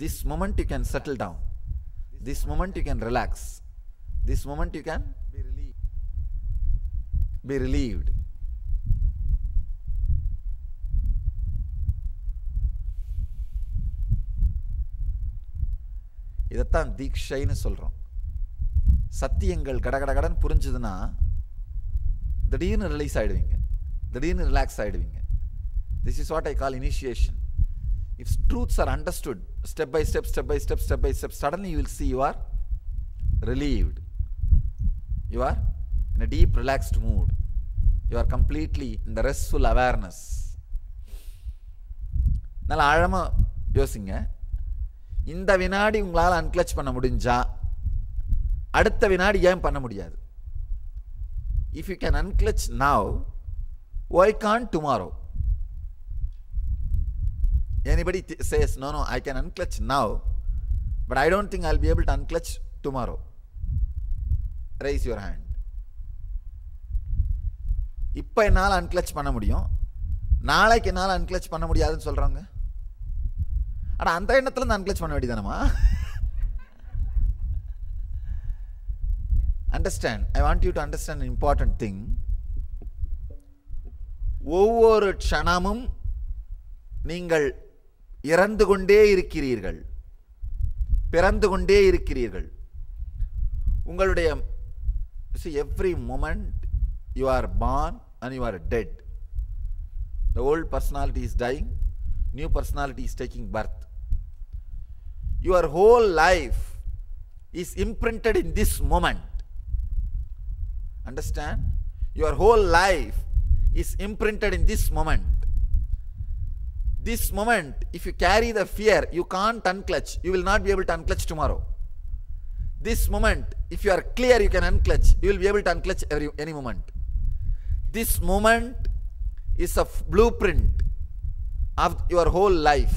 This moment you can settle down. This moment you can relax. This moment you can be relieved. இதைத்தான் தீக்ஷைன்னு சொல்றோம். சத்தியங்கள் கடகடகடன் புரிஞ்சுதுன்னா திடீர்னு release ஆயிடுவீங்க, திடீர்னு ரிலாக்ஸ் ஆயிடுவீங்க. This is what I call initiation. If truths are understood step by step, step by step, step by step, suddenly you will see you are relieved. You are in a deep relaxed mood. You are completely in the restful awareness. நல்லா ஆழமா யோசிங்க. இந்த வினாடி உங்களால் அன்கிளச் பண்ண முடிஞ்சா அடுத்த வினாடி ஏன் பண்ண முடியாது? If you can unclutch now, why can't tomorrow? Anybody says, no, I can unclutch now, but I don't think I'll be able to unclutch tomorrow. Raise your hand. இப்போ என்னால் அன்கிளச் பண்ண முடியும், நாளைக்கு என்னால் அன்கிளச் பண்ண முடியாதுன்னு சொல்கிறாங்க. ஆனால் அந்த எண்ணத்துலேருந்து அன்கிளச் பண்ண வேண்டியதானமா? Understand, I want you to understand an important thing. ஒவ்வொரு க்ஷணமும் நீங்கள் இறந்து கொண்டே இருக்கிறீர்கள், பிறந்து கொண்டே இருக்கிறீர்கள். உங்களுடைய see, every moment you are born and you are dead. The old personality is dying, new personality is taking birth. Your whole life is imprinted in this moment. Understand? Your whole life is imprinted in this moment. This moment, if you carry the fear, you can't unclutch. You will not be able to unclutch tomorrow. This moment, if you are clear, you can unclutch. You will be able to unclutch any moment. This moment is a blueprint of your whole life.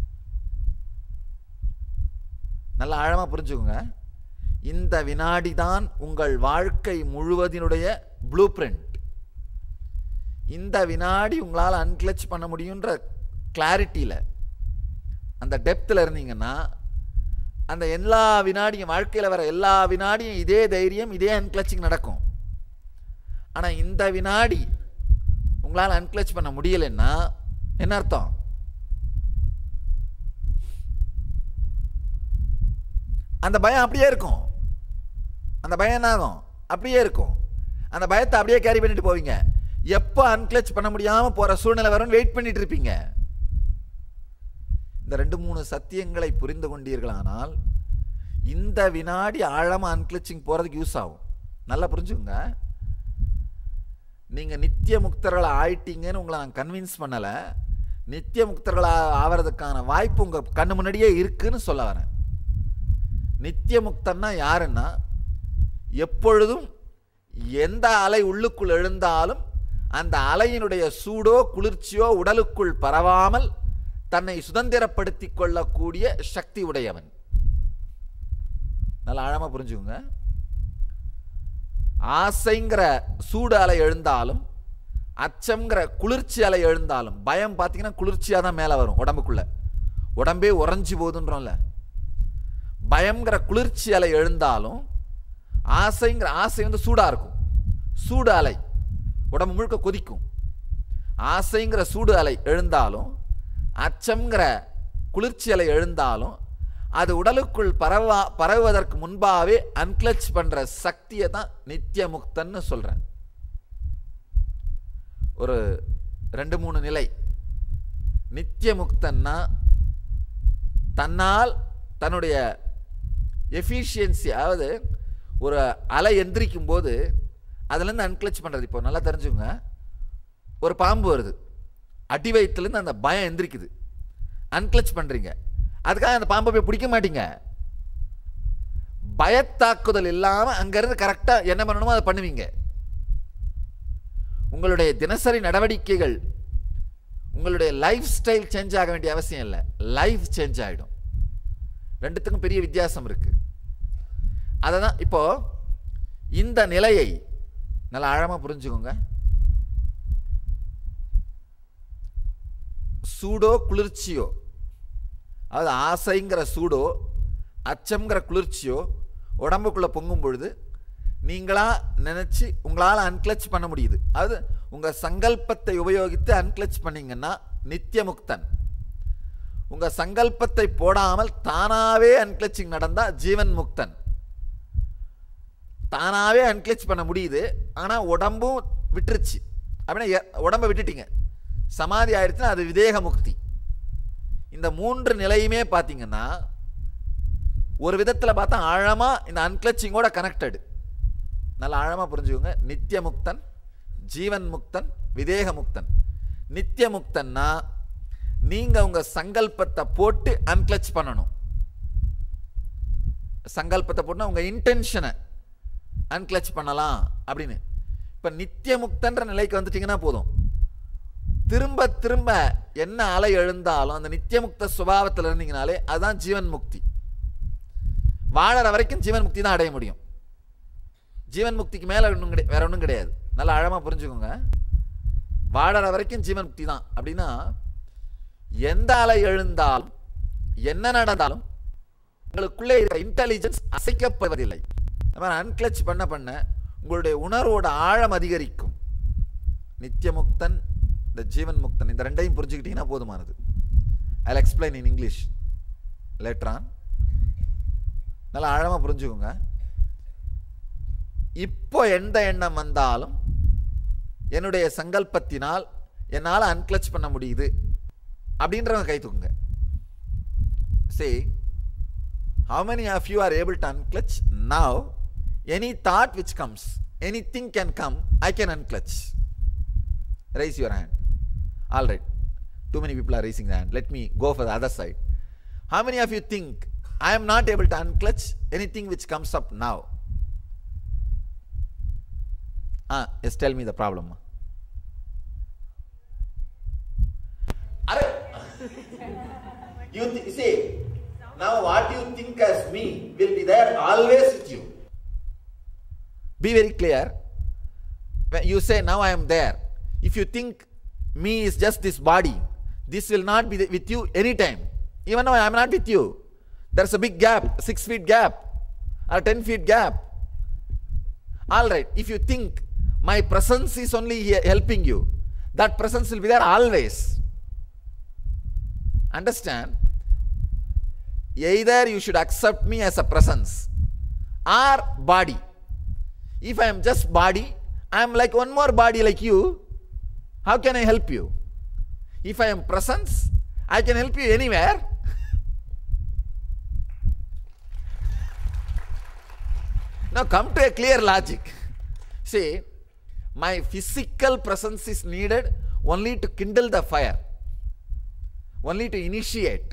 நல்லா ஆழமா புரிஞ்சுக்கோங்க. இந்த வினாடி தான் உங்கள் வாழ்க்கை முழுவதினுடைய blue print. இந்த வினாடி உங்களால் அன்கிளச் பண்ண முடியுன்ற கிளாரிட்டியில், அந்த டெப்த்தில் இருந்தீங்கன்னா அந்த எல்லா வினாடியும், வாழ்க்கையில் வர எல்லா வினாடியும் இதே தைரியம், இதே அன்கிளச்சிங் நடக்கும். ஆனால் இந்த வினாடி உங்களால் அன்கிளச் பண்ண முடியலைன்னா என்ன அர்த்தம்? அந்த பயம் அப்படியே இருக்கும். அந்த பயம் என்ன ஆகும்? அப்படியே இருக்கும். அந்த பயத்தை அப்படியே கேரி பண்ணிட்டு போவீங்க. எப்போ அன்கிளச் பண்ண முடியாமல் போகிற சூழ்நிலை வரும்னு வெயிட் பண்ணிட்டு இருப்பீங்க. இந்த 2-3 சத்தியங்களை புரிந்து கொண்டீர்களானால் இந்த வினாடி ஆழமாக அன்கிளச்சிங் போகிறதுக்கு யூஸ் ஆகும். நல்லா புரிஞ்சுக்கோங்க. நீங்கள் நித்திய முக்தர்களை ஆயிட்டீங்கன்னு உங்களை நான் கன்வின்ஸ் பண்ணலை. நித்திய முக்தர்களாக ஆகிறதுக்கான வாய்ப்பு உங்கள் கண்ணு முன்னாடியே இருக்குன்னு சொல்ல வரேன். நித்திய முக்தன்னா யாருன்னா, எப்பொழுதும் எந்த அலை உள்ளுக்குள் எழுந்தாலும் அந்த அலையினுடைய சூடோ குளிர்ச்சியோ உடலுக்குள் பரவாமல் தன்னை சுதந்திரப்படுத்திக் கொள்ளக்கூடிய சக்தி உடையவன். நல்லா ஆழமா புரிஞ்சுக்கோங்க. ஆசைங்கிற சூடு அலை எழுந்தாலும், அச்சம்ங்கிற குளிர்ச்சி அலை எழுந்தாலும், பயம் பார்த்தீங்கன்னா குளிர்ச்சியாக தான் மேலே வரும் உடம்புக்குள்ள, உடம்பே உறைஞ்சி போகுதுன்றோம்ல. பயம்ங்கிற குளிர்ச்சி அலை எழுந்தாலும், ஆசைங்கிற ஆசை வந்து சூடாக இருக்கும், சூடு அலை உடம்பு முழுக்க கொதிக்கும். ஆசைங்கிற சூடு அலை எழுந்தாலும், அச்சம்ங்கிற குளிர்ச்சி அலை எழுந்தாலும், அது உடலுக்குள் பரவுவதற்கு முன்பாகவே அன்கிளச் பண்ற சக்தியை தான் நித்திய முக்தன்னு சொல்றேன். ஒரு 2-3 நிலை. நித்திய முக்தன்னா தன்னால் தன்னுடைய எஃபிஷியன்சி, அதாவது ஒரு அலை எந்திரிக்கும் போது அதுலேருந்து அன்கிளச் பண்ணுறது. இப்போ நல்லா தெரிஞ்சுங்க. ஒரு பாம்பு வருது, அடி வயிற்றுலேருந்து அந்த பயம் எந்திரிக்குது, அன்கிளச் பண்ணுறீங்க. அதுக்காக அந்த பாம்பை போய் பிடிக்க மாட்டீங்க. பயத்தாக்குதல் இல்லாமல் அங்கேருந்து கரெக்டாக என்ன பண்ணணுமோ அதை பண்ணுவீங்க. உங்களுடைய தினசரி நடவடிக்கைகள், உங்களுடைய லைஃப் ஸ்டைல் சேஞ்ச் ஆக வேண்டிய அவசியம் இல்லை, லைஃப் சேஞ்ச் ஆகிடும். ரெண்டுத்துக்கும் பெரிய வித்தியாசம் இருக்கு. அதை தான் இப்போ இந்த நிலையை நல்லா ஆழமாக புரிஞ்சுக்கோங்க. சூடோ குளிர்ச்சியோ அதாவது ஆசைங்கிற சூடோ அச்சம்ங்கிற குளிர்ச்சியோ உடம்புக்குள்ளே பொங்கும் பொழுது நீங்களா நினச்சி உங்களால் அன்கிளச் பண்ண முடியுது. அது உங்கள் சங்கல்பத்தை உபயோகித்து அன்கிளச் பண்ணிங்கன்னா நித்தியமுக்தன். உங்கள் சங்கல்பத்தை போடாமல் தானாகவே அன்கிளச்சிங் நடந்தால் ஜீவன் முக்தன். தானாகவே அன்கிளச் பண்ண முடியுது, ஆனால் உடம்பும் விட்டுருச்சு அப்படின்னா உடம்பை விட்டுட்டீங்க, சமாதி ஆயிடுச்சுன்னா அது விதேக முக்தி. இந்த 3 நிலையுமே பார்த்தீங்கன்னா ஒரு விதத்தில் பார்த்தா ஆழமாக இந்த அன்கிளச்சிங்கோட கனெக்டடு. நல்லா ஆழமாக புரிஞ்சுக்கோங்க. நித்திய முக்தன், ஜீவன் முக்தன், விதேக முக்தன். நித்திய முக்தன்னா நீங்கள் உங்கள் சங்கல்பத்தை போட்டு அன்கிளச் பண்ணணும். சங்கல்பத்தை போட்டுனா உங்கள் இன்டென்ஷனை அன்கிளச் பண்ணலாம் அப்படின்னு. இப்போ நித்திய முக்தன்ற நிலைக்கு வந்துட்டீங்கன்னா போதும், திரும்ப திரும்ப என்ன அலை எழுந்தாலும் அந்த நித்தியமுக்த சுபாவத்தில் இருந்தீங்கனாலே அதுதான் ஜீவன் முக்தி. வாழற வரைக்கும் ஜீவன் முக்தி தான் அடைய முடியும். ஜீவன் முக்திக்கு மேலே வேற ஒன்றும் கிடையாது. நல்லா ஆழமாக புரிஞ்சுக்கோங்க. வாழற வரைக்கும் ஜீவன் முக்தி தான். அப்படின்னா எந்த அலை எழுந்தாலும் என்ன நடந்தாலும் உங்களுக்குள்ளே இருக்கிற இன்டெலிஜென்ஸ் அசைக்கப்படுவதில்லை. அன்கிளச் பண்ண பண்ண உங்களுடைய உணர்வோட ஆழம் அதிகரிக்கும். நித்தியமுக்தன், இந்த ஜீவன் முக்தன், இந்த ரெண்டையும் புரிஞ்சுக்கிட்டீங்கன்னா போதுமானது. I'll explain in English later on. நல்லா ஆழமாக புரிஞ்சுக்கோங்க. இப்போ எந்த எண்ணம் வந்தாலும் என்னுடைய சங்கல்பத்தினால் என்னால் அன்கிளச் பண்ண முடியுது அப்படின்றவங்க கை தூக்குங்க. See, how many of you are able to unclutch now? Any thought which comes, anything can come, I can unclutch. Raise your hand. All right, too many people are raising their hand. Let me go for the other side. How many of you think I am not able to unclutch anything which comes up now? Yes, tell me the problem. You see, now what you think as me will be there always with you. Be very clear. When you say now I am there, if you think me is just this body, this will not be with you anytime. Even now I am not with you. There's a big gap, 6 feet gap or 10 feet gap. All right, if you think my presence is only here helping you, that presence will be there always. Understand? Either you should accept me as a presence or body. If I am just body, I am like one more body like you. How can I help you? If I am presence, I can help you anywhere. Now come to a clear logic. See, my physical presence is needed only to kindle the fire, only to initiate.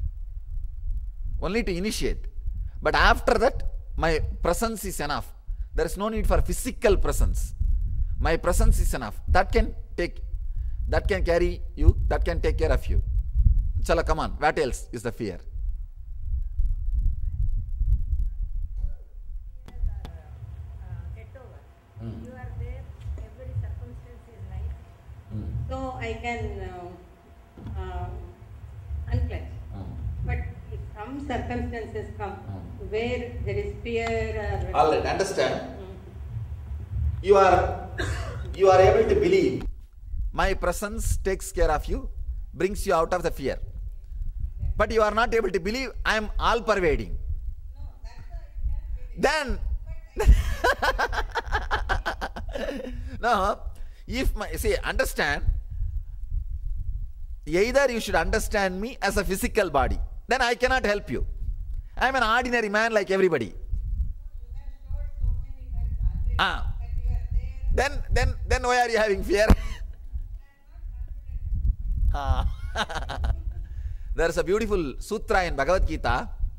But after that, my presence is enough. There is no need for physical presence. My presence is enough. That can carry you, that can take care of you. Chala, come on. What else is the fear? You are there, every circumstance is nice. So I can unclutch. But if some circumstances come where there is fear or... All right, understand. You are able to believe. My presence takes care of you, brings you out of the fear. But you are not able to believe I am all pervading. No, that's why it can be. Then no, if see, understand, either you should understand me as a physical body, then I cannot help you. I am an ordinary man like everybody. You have showed so many times already that you are there. Then why are you having fear? There is a beautiful sutra in Bhagavad Gita.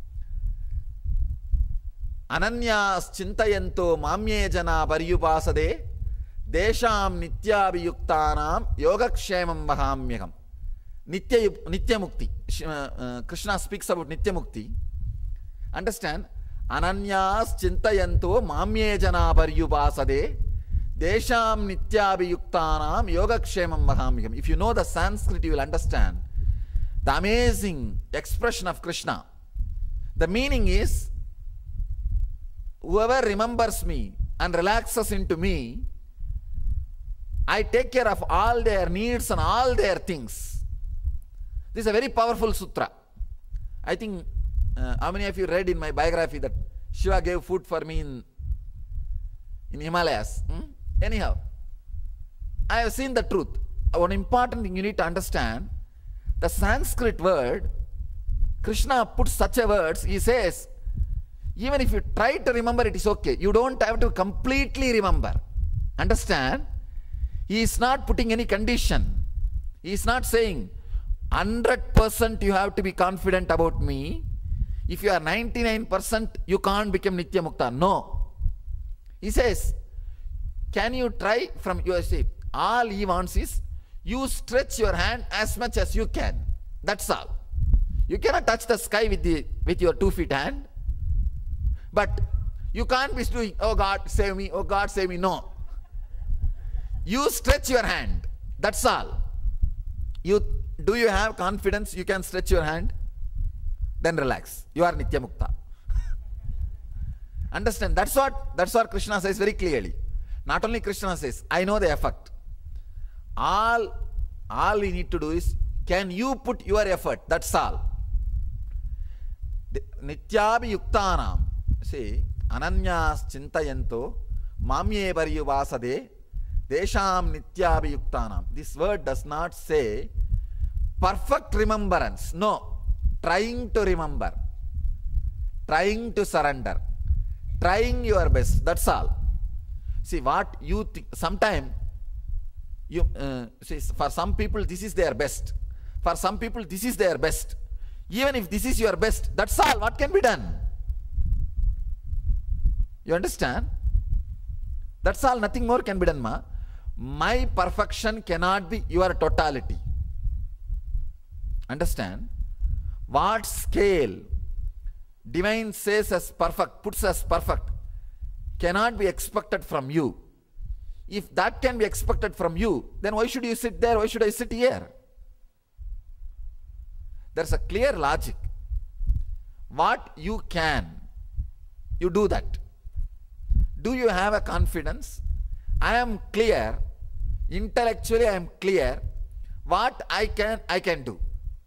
Ananyas chintayanto mamye jana paryupasade desham nityabhiyuktanam yogakshemam vahamyakam. Nitya mukti. Krishna speaks about nitya mukti. Understand? Ananyas chintayanto mamye jana paryupasade desham nityabhiyuktanam yogakshemam vahamyakam. If you know the Sanskrit, you will understand. the amazing expression of Krishna. The meaning is, whoever remembers me and relaxes into me, I take care of all their needs and all their things. This is a very powerful sutra. I think, how many of you read in my biography that Shiva gave food for me in Himalayas? Anyhow, I have seen the truth. One important thing you need to understand, the Sanskrit word, Krishna puts such a words, he says, even if you try to remember, it is okay. You don't have to completely remember. Understand? He is not putting any condition. He is not saying, 100% you have to be confident about me. If you are 99%, you can't become Nitya Mukta. No. He says, can you try from your shape? All he wants is, you stretch your hand as much as you can. That's all. You cannot touch the sky with your 2 feet hand. But you can't be doing, oh God, save me, oh God, save me. No. You stretch your hand. That's all. Do you have confidence you can stretch your hand? Then relax. You are Nitya Mukta. Understand? That's what Krishna says very clearly. Not only Krishna says, I know the effect. All we need to do is, can you put your effort? That's all. Nityabhi yuktanam. See, ananyas chintayanto mamye paryuvasade desham nityabhi yuktanam. This word does not say perfect remembrance. No. Trying to remember. Trying to surrender. Trying your best. That's all. See, what you think, sometimes, see, for some people this is their best. For some people this is their best. Even if this is your best, that's all. What can be done? You understand? That's all. Nothing more can be done, ma. My perfection cannot be your totality. Understand? What scale divine says as perfect, puts as perfect, cannot be expected from you. If that can be expected from you, then why should you sit there? Why should I sit here? There's a clear logic. What you can, you do that. Do you have a confidence? I am clear, intellectually I am clear, what I can do.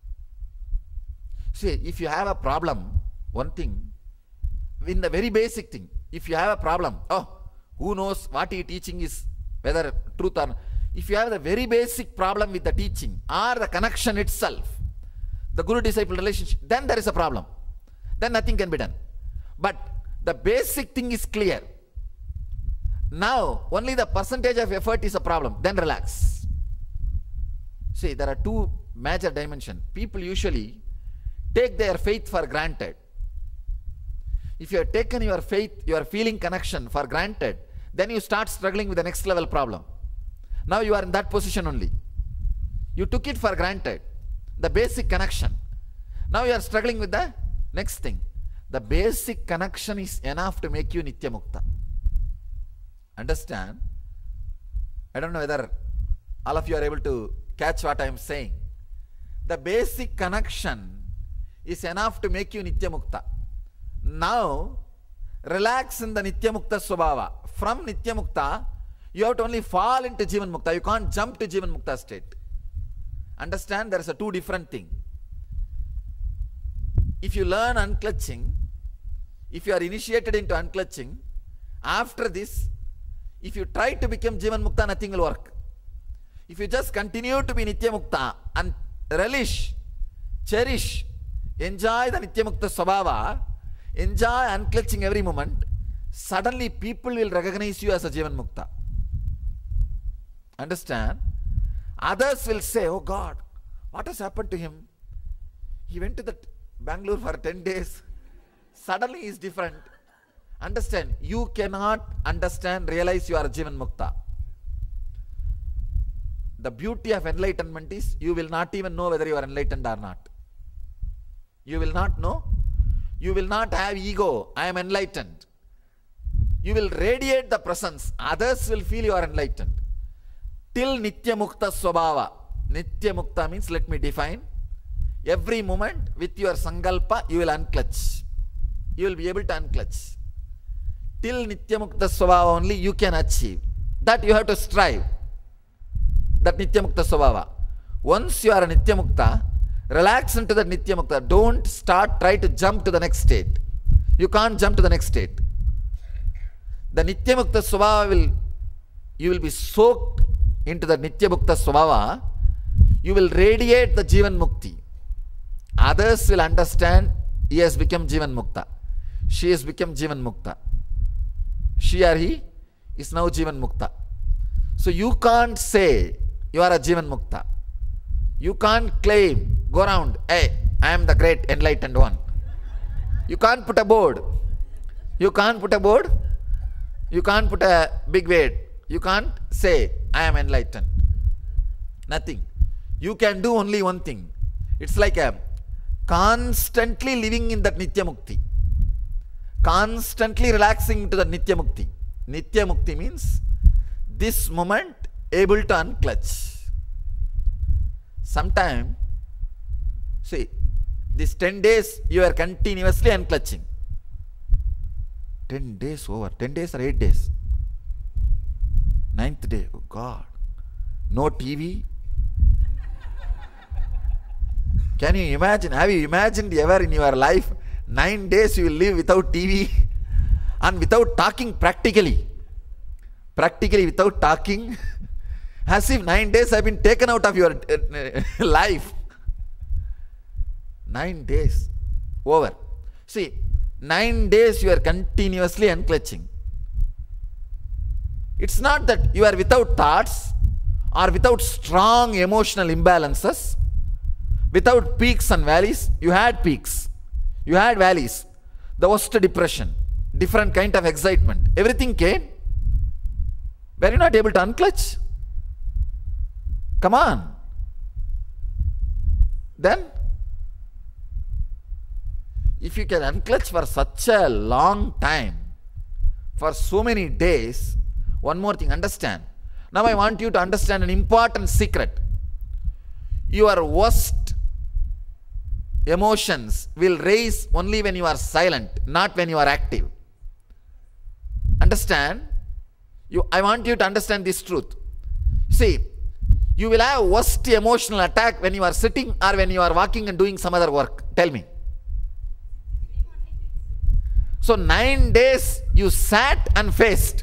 See, if you have a problem, one thing, in the very basic thing, if you have a problem, who knows what he teaching is, whether truth or not. If you have the very basic problem with the teaching or the connection itself, the guru-disciple relationship, then there is a problem. Then nothing can be done. But the basic thing is clear. Now, only the percentage of effort is a problem. Then relax. See, there are two major dimensions. People usually take their faith for granted. If you have taken your faith, your feeling connection for granted, then you start struggling with the next level problem. Now you are in that position only. You took it for granted, the basic connection. Now you are struggling with the next thing. The basic connection is enough to make you Nitya Mukta. Understand? I don't know whether all of you are able to catch what I am saying. The basic connection is enough to make you Nitya Mukta. Now, relax in the Nitya Mukta Swabhava. From Nitya Mukta, you have to only fall into Jivan Mukta. You can't jump to Jivan Mukta state. Understand? There is a two different thing. If you learn unclutching, if you are initiated into unclutching, after this, if you try to become Jivan Mukta, nothing will work. If you just continue to be Nitya Mukta and relish, cherish, enjoy the Nitya Mukta Swabhava, enjoy unclutching every moment, suddenly people will recognize you as a Jivan Mukta. Understand? Others will say, oh God, what has happened to him? He went to the Bangalore for 10 days. Suddenly he is different. Understand? You cannot understand, realize you are a Jivan Mukta. The beauty of enlightenment is you will not even know whether you are enlightened or not. You will not know. You will not have ego. I am enlightened. You will radiate the presence. Others will feel you are enlightened. Till Nitya Mukta Swabhava. Nitya Mukta means, let me define. Every moment with your sankalpa, you will unclutch. You will be able to unclutch. Till Nityamukta Swabhava only you can achieve. That you have to strive. That Nityamukta Swabhava. Once you are a Nityamukta, relax into that Nityamukta. Don't try to jump to the next state. You can't jump to the next state. The Nityamukta Swabhava you will be soaked into the Nityamukta Swabhava. You will radiate the Jivan Mukti. Others will understand he has become Jivan Mukta. She has become Jivan Mukta. She or he is now Jivan Mukta. So you can't say you are a Jivan Mukta. You can't claim, go around, hey, I am the great enlightened one. You can't put a board. You can't put a board. You can't put a big weight. You can't say, I am enlightened. Nothing. You can do only one thing. It's like a constantly living in that Nitya Mukti. Constantly relaxing into the Nitya Mukti. Nitya Mukti means this moment able to unclutch. Sometime, see, these 10 days you are continuously unclutching. 10 days over. 10 days or 8 days? 9th day, oh God. No TV. Can you imagine? Have you imagined ever in your life 9 days you will live without TV and without talking practically? Practically without talking, as if 9 days have been taken out of your life. 9 days over. See, 9 days you are continuously unclutching. It's not that you are without thoughts or without strong emotional imbalances, without peaks and valleys. You had peaks, you had valleys, the worst depression, different kind of excitement, everything came. Were you not able to unclutch? Come on. Then, if you can unclutch for such a long time, for so many days, one more thing, understand. Now I want you to understand an important secret. Your worst emotions will rise only when you are silent, not when you are active. Understand? I want you to understand this truth. See, you will have worst emotional attack when you are sitting or when you are walking and doing some other work. Tell me. So 9 days you sat and faced.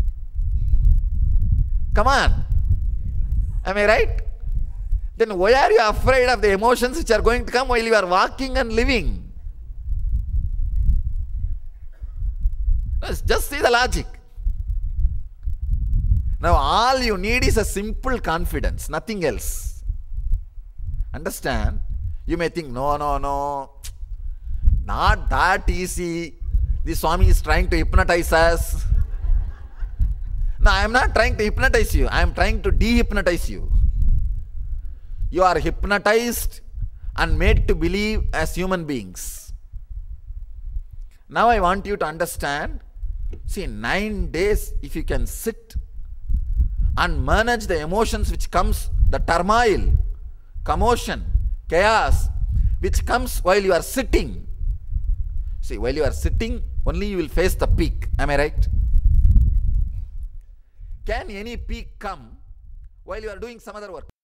Come on. Am I right? Then why are you afraid of the emotions which are going to come while you are walking and living? Just see the logic. Now all you need is a simple confidence, nothing else. Understand? You may think, no, not that easy. The Swami is trying to hypnotize us. No, I am not trying to hypnotize you. I am trying to de-hypnotize you. You are hypnotized and made to believe as human beings. Now I want you to understand. See, 9 days, if you can sit and manage the emotions which comes, the turmoil, commotion, chaos, which comes while you are sitting. See, while you are sitting, only you will face the peak. Am I right? Can any peak come while you are doing some other work?